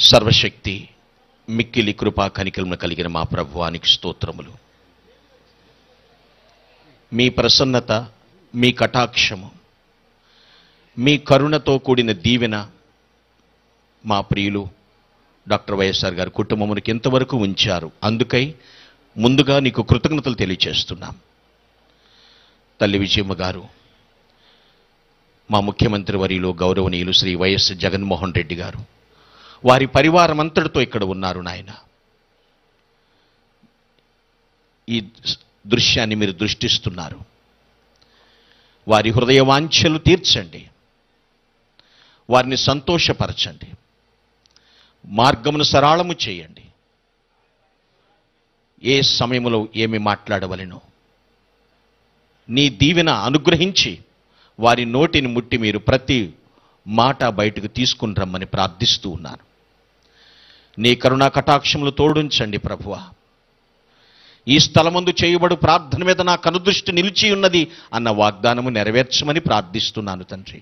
సర్వశక్తి మిక్కిలి కృపా కనికరమును కలిగిన మా ప్రభువానికి స్తోత్రములు. మీ ప్రసన్నత, మీ కటాక్షము, మీ కరుణతో కూడిన దీవెన మా ప్రియులు డాక్టర్ వైఎస్ఆర్ గారి కుటుంబమునికి ఎంతవరకు ఉంచారు. అందుకై ముందుగా నీకు కృతజ్ఞతలు తెలియచేస్తున్నాం. తల్లి విజయమ్మ గారు, మా ముఖ్యమంత్రి వర్యులు గౌరవనీయులు శ్రీ వైఎస్ జగన్మోహన్ రెడ్డి గారు, వారి పరివారం అంతటితో ఇక్కడ ఉన్నారు. నాయన, ఈ దృశ్యాన్ని మీరు దృష్టిస్తున్నారు. వారి హృదయ వాంఛలు తీర్చండి, వారిని సంతోషపరచండి, మార్గమును సరళము చేయండి. ఏ సమయంలో ఏమి మాట్లాడవలెనో నీ దీవెన అనుగ్రహించి వారి నోటిని ముట్టి మీరు ప్రతి మాట బయటకు తీసుకుని రమ్మని ప్రార్థిస్తూ ఉన్నాను. నీ కరుణా కటాక్షములు తోడుంచండి ప్రభువా. ఈ స్థలమందు చేయబడు ప్రార్థన మీద నా కనుదృష్టి నిలిచి ఉన్నది అన్న వాగ్దానము నెరవేర్చమని ప్రార్థిస్తున్నాను తండ్రి.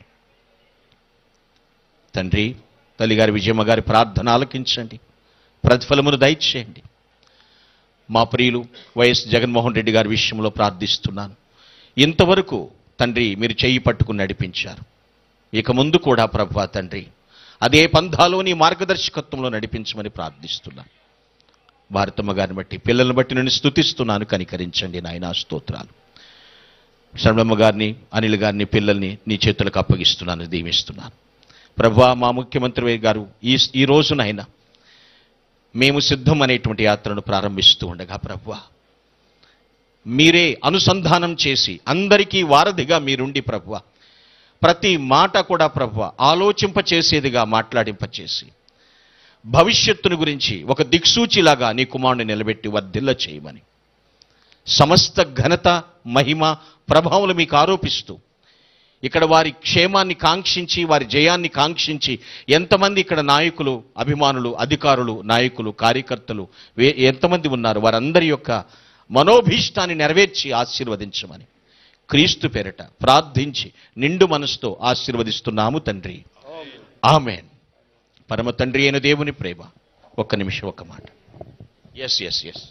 తండ్రి, తల్లిగారి విజయమ్మ గారి ప్రార్థన ఆలకించండి, ప్రతిఫలమును దయచేయండి. మా ప్రియులు వైఎస్ జగన్మోహన్ రెడ్డి గారి విషయంలో ప్రార్థిస్తున్నాను. ఇంతవరకు తండ్రి మీరు చెయ్యి పట్టుకుని నడిపించారు. ఇక ముందు కూడా ప్రభువా తండ్రి అదే పంథాలోని మార్గదర్శకత్వంలో నడిపించమని ప్రార్థిస్తున్నాను. భారతమ్మ గారిని బట్టి, పిల్లలను బట్టి నేను స్తుతిస్తున్నాను. కనికరించండి నాయనా, స్తోత్రాలు. శరణమ్మ గారిని, అనిల్ గారిని, పిల్లల్ని నీ చేతులకు అప్పగిస్తున్నాను, దీవిస్తున్నాను. ప్రభువా, మా ముఖ్యమంత్రి గారు ఈ రోజునైనా మేము సిద్ధం అనేటువంటి యాత్రను ప్రారంభిస్తూ ఉండగా ప్రభువా మీరే అనుసంధానం చేసి అందరికీ వారధిగా మీరుండి ప్రభువా ప్రతి మాట కూడా ప్రభువా ఆలోచింపచేసేదిగా మాట్లాడింపచేసి భవిష్యత్తును గురించి ఒక దిక్సూచిలాగా నీ కుమారుని నిలబెట్టి వర్ధిల్ల చేయమని సమస్త ఘనత, మహిమ, ప్రభావాలు మీకు ఆరోపిస్తూ ఇక్కడ వారి క్షేమాన్ని కాంక్షించి, వారి జయాన్ని కాంక్షించి ఎంతమంది ఇక్కడ నాయకులు, అభిమానులు, అధికారులు, నాయకులు, కార్యకర్తలు ఎంతమంది ఉన్నారు, వారందరి యొక్క మనోభీష్టాన్ని నెరవేర్చి ఆశీర్వదించమని క్రీస్తు పేరిట ప్రార్థించి నిండు మనసుతో ఆశీర్వదిస్తున్నాము తండ్రి. ఆమేన్. పరమ తండ్రి అయిన దేవుని ప్రేమ. ఒక్క నిమిషం, ఒక్క మాట. ఎస్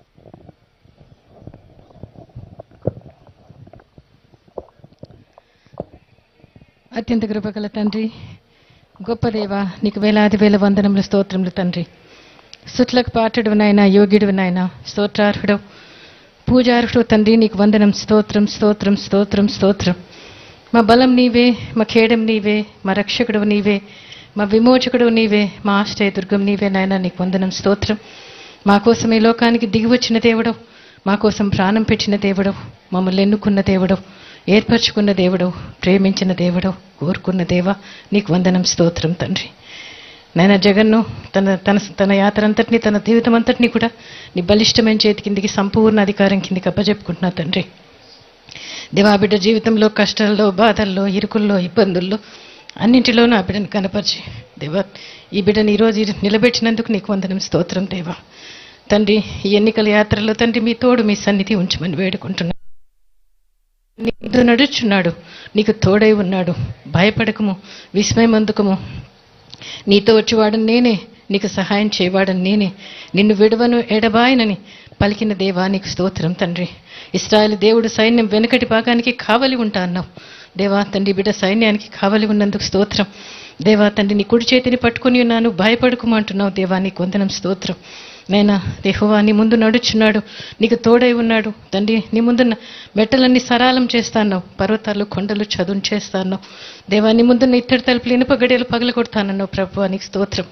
అత్యంత కృపగల తండ్రి, గొప్ప దేవ, నీకు వేలాది వేల వందనములు, స్తోత్రములు తండ్రి. సుట్లకు పాటుడు నాయన, యోగ్యుడు నాయన, స్తోత్రార్హుడు, పూజార్హుడు తండ్రి, నీకు వందనం. స్తోత్రం స్తోత్రం స్తోత్రం స్తోత్రం. మా బలం నీవే, మా ఖేడం నీవే, మా రక్షకుడు నీవే, మా విమోచకుడు నీవే, మా ఆశ్రయ దుర్గం నీవే నాయన, నీకు వందనం. స్తోత్రం. మా కోసం ఈ లోకానికి దిగివచ్చిన దేవుడు, మా కోసం ప్రాణం పెట్టిన దేవుడు, మమ్మల్ని ఎన్నుకున్న దేవుడు, ఏర్పరచుకున్న దేవుడు, ప్రేమించిన దేవుడు, కోరుకున్న దేవ, నీకు వందనం. స్తోత్రం తండ్రి. నాయన, జగన్ను తన యాత్ర అంతటినీ, తన జీవితం అంతటినీ కూడా నీ బలిష్టమైన చేతి కిందికి, సంపూర్ణ అధికారం కిందికి అప్పచెప్పుకుంటున్నా తండ్రి. దేవా, బిడ్డ జీవితంలో కష్టాల్లో, బాధల్లో, ఇరుకుల్లో, ఇబ్బందుల్లో అన్నింటిలో నా బిడ్డను కనపరిచి దేవా, ఈ బిడ్డను ఈరోజు నిలబెట్టినందుకు నీకు వందనం. స్తోత్రం దేవా. తండ్రి, ఈ ఎన్నికల యాత్రలో తండ్రి మీ తోడు, మీ సన్నిధి ఉంచమని వేడుకుంటున్నా. నీతో నడుచున్నాడు, నీకు తోడై ఉన్నాడు, భయపడకము, విస్మయమందుకము, నీతో వచ్చేవాడని నేనే, నీకు సహాయం చేయవాడని నేనే, నిన్ను విడవను ఎడబాయనని పలికిన దేవా, నీకు స్తోత్రం తండ్రి. ఇశ్రాయేలు దేవుడు సైన్యం వెనుకటి భాగానికి కావలి ఉంటా అన్నావు దేవా తండ్రి. బిడ్డ సైన్యానికి కావలి ఉన్నందుకు స్తోత్రం దేవా తండ్రి. నీ కుడి చేతిని పట్టుకుని ఉన్నాను, భయపడుకోమంటున్నావు దేవా, నీకు వందనం. స్తోత్రం నైనా. యెహోవా నీ ముందు నడుచున్నాడు, నీకు తోడై ఉన్నాడు తండ్రి. నీ ముందున్న మెట్టలన్నీ సరాలం చేస్తాను, పర్వతాలు, కొండలు చదును చేస్తాను దేవా. నీ ముందున్న ఇత్తడి తలుపులు, ఇనుప గడియలు పగలగొడతానన్నావు ప్రభువా, నీకు స్తోత్రం.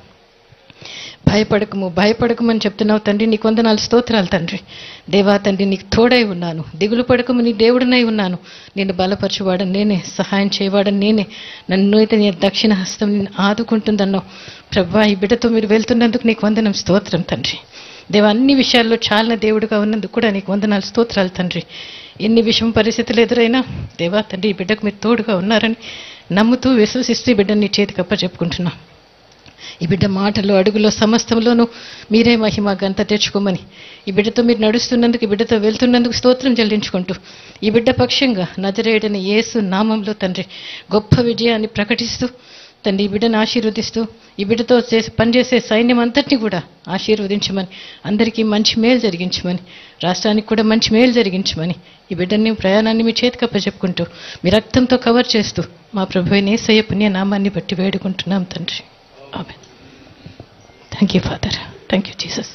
భయపడకమని చెప్తున్నావు తండ్రి, నీకు వందనాలు, స్తోత్రాలు తండ్రి. దేవా తండ్రి, నీకు తోడై ఉన్నాను, దిగులు పడకము, నీ దేవుడినై ఉన్నాను. నిన్ను బలపరచువాడని నేనే, సహాయం చేయవాడని నేనే, నన్ను అయితే నీ దక్షిణ హస్తం నిన్ను ఆదుకుంటుందన్నావు ప్రభువా. ఈ బిడ్డతో మీరు వెళ్తున్నందుకు నీకు వందనం. స్తోత్రం తండ్రి. దేవా, అన్ని విషయాల్లో చాలిన దేవుడుగా ఉన్నందుకు కూడా నీకు వందనాలు, స్తోత్రాలు తండ్రి. ఎన్ని విషమ పరిస్థితులు ఎదురైనా దేవా తండ్రి, ఈ బిడ్డకు మీరు తోడుగా ఉన్నారని నమ్ముతూ విశ్వసిస్తూ ఈ బిడ్డని నీ చేతికి అప్పచెప్పుకుంటున్నాం. ఈ బిడ్డ మాటలు, అడుగులో, సమస్తంలోనూ మీరే మహిమ, ఘనత తెచ్చుకోమని ఈ బిడ్డతో మీరు నడుస్తున్నందుకు, ఈ బిడ్డతో వెళ్తున్నందుకు స్తోత్రం చెల్లించుకుంటూ ఈ బిడ్డ పక్షంగా నజరేయుడైన యేసు నామంలో తండ్రి గొప్ప విజయాన్ని ప్రకటిస్తూ తండ్రి ఈ బిడ్డను ఆశీర్వదిస్తూ ఈ బిడ్డతో పనిచేసే సైన్యం అంతటిని కూడా ఆశీర్వదించమని, అందరికీ మంచి మేలు జరిగించమని, రాష్ట్రానికి కూడా మంచి మేలు జరిగించమని, ఈ బిడ్డని ప్రయాణాన్ని మీ చేతికి అప్పచెప్పుకుంటూ మీ రక్తంతో కవర్ చేస్తూ మా ప్రభువైన యేసయ్య పుణ్య నామాన్ని బట్టి వేడుకుంటున్నాం తండ్రి. Amen. Thank you father. Thank you Jesus.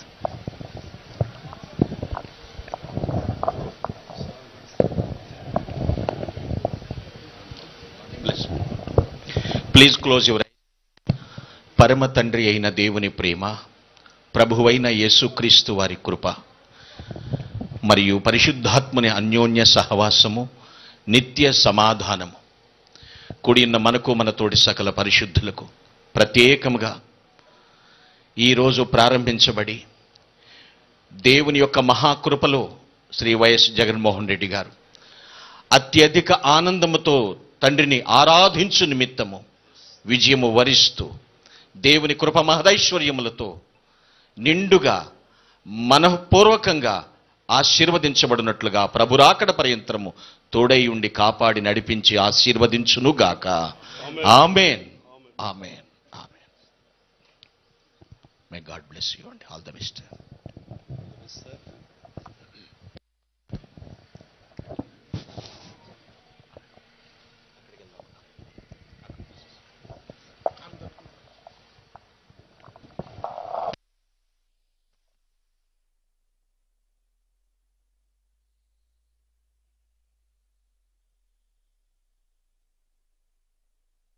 Please close your. పరమ తండ్రి అయిన దేవుని ప్రేమ, ప్రభువైన యేసుక్రీస్తు వారి కృప మరియు పరిశుద్ధాత్మని అన్యోన్య సహవాసము, నిత్య సమాధానము కూడిన మనకు, మన తోటి సకల పరిశుద్ధులకు ప్రత్యేకముగా ఈరోజు ప్రారంభించబడి దేవుని యొక్క మహాకృపలో శ్రీ వైఎస్ జగన్మోహన్ రెడ్డి గారు అత్యధిక ఆనందముతో తండ్రిని ఆరాధించు నిమిత్తము విజయము వరిస్తూ దేవుని కృప మహదైశ్వర్యములతో నిండుగా మనఃపూర్వకంగా ఆశీర్వదించబడినట్లుగా ప్రభురాకడ పర్యంతరము తోడై ఉండి కాపాడి నడిపించి ఆశీర్వదించునుగాక. Amen. Amen. Amen. May God bless you and all the best.